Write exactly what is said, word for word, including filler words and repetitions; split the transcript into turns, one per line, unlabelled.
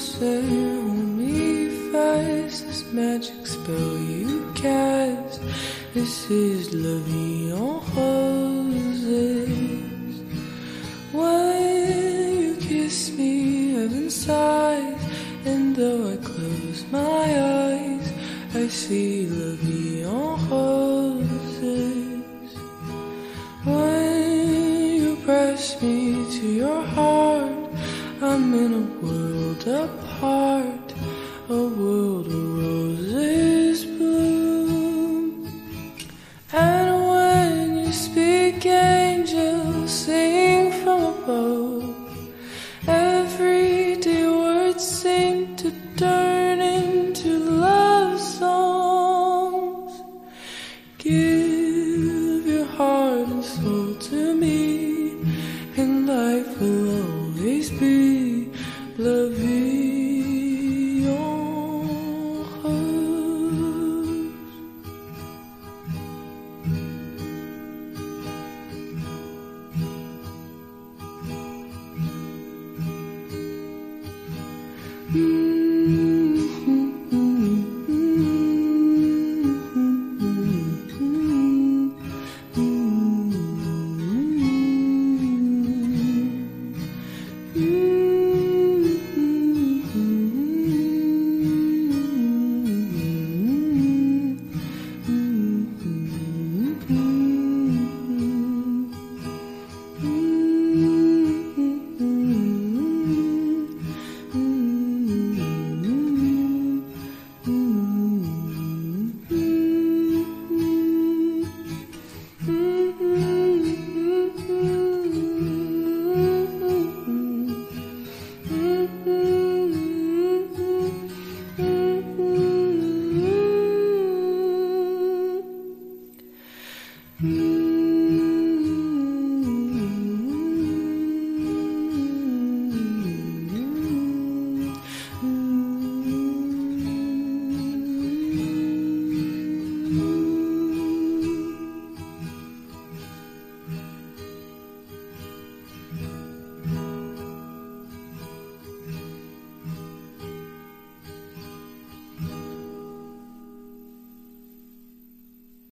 closer, hold me fast. This magic spell you cast, this is La Vie en Roses. When you kiss me, heaven sighs, and though I close my eyes, I see La Vie en Roses. When you press me to your heart, I'm in a world apart, a world where roses bloom. And when you speak, angels sing from above. Everyday words seem to turn into love songs. Give your heart and soul to me, and life will always be La Vie en Rose. Mm.